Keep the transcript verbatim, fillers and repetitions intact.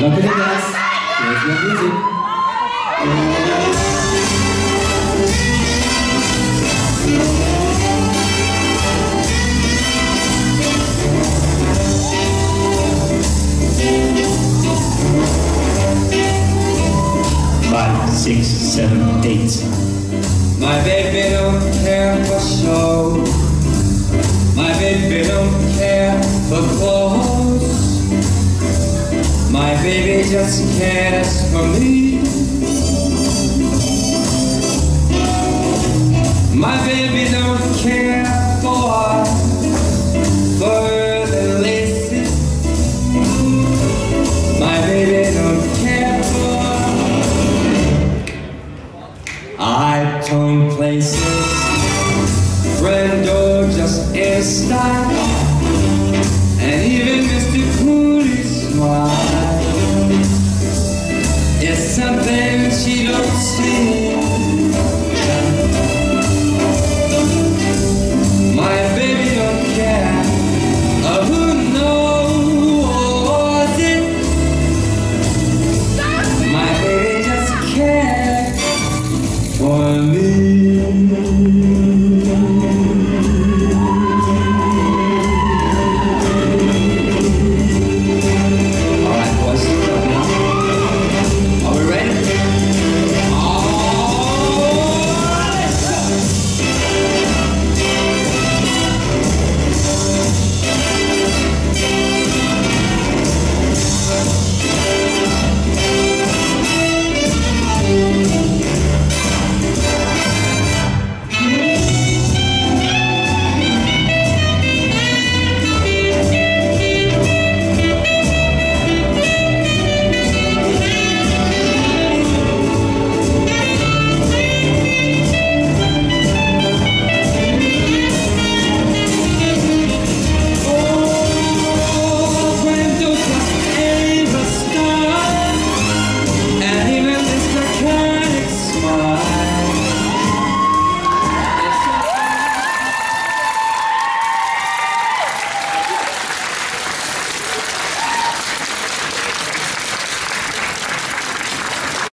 Welcome to dance. Here's your music. Five, six, seven, eight. My baby don't care for show. My baby don't care for clothes. My baby just cares for me. My baby don't care for for